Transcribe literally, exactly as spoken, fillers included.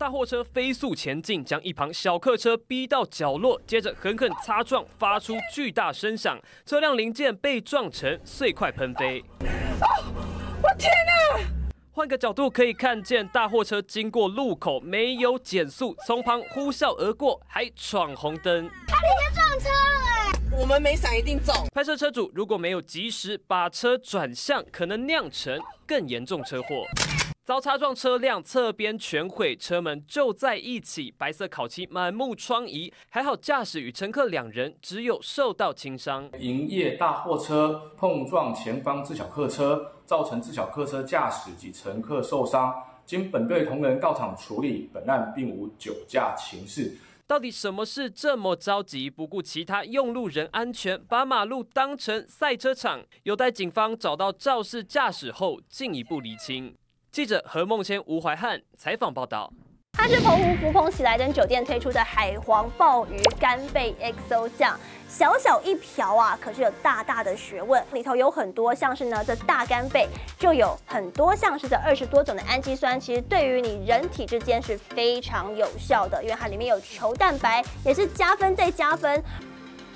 大货车飞速前进，将一旁小客车逼到角落，接着狠狠擦撞，发出巨大声响，车辆零件被撞成碎块喷飞。 哦，我天哪！ 换个角度可以看见，大货车经过路口没有减速，从旁呼啸而过，还闯红灯。 他直接撞车了哎！ 我们没闪一定中。 拍摄车主如果没有及时把车转向，可能酿成更严重车祸。遭擦撞车辆侧边全毁，车门就在一起，白色烤漆满目疮痍。还好驾驶与乘客两人只有受到轻伤。 营业大货车碰撞前方自小客车，造成自小客车驾驶及乘客受伤。经本队同仁到场处理，本案并无酒驾情事。 到底什么事这么着急，不顾其他用路人安全，把马路当成赛车场？有待警方找到肇事驾驶后进一步厘清。记者何梦谦、吴怀汉采访报道。 它是澎湖福朋喜来登酒店推出的海皇鲍鱼干贝 X O 酱，小小一瓢啊，可是有大大的学问。里头有很多像是呢，这大干贝就有很多像是这二十多种的氨基酸，其实对于你人体之间是非常有效的，因为它里面有球蛋白，也是加分再加分。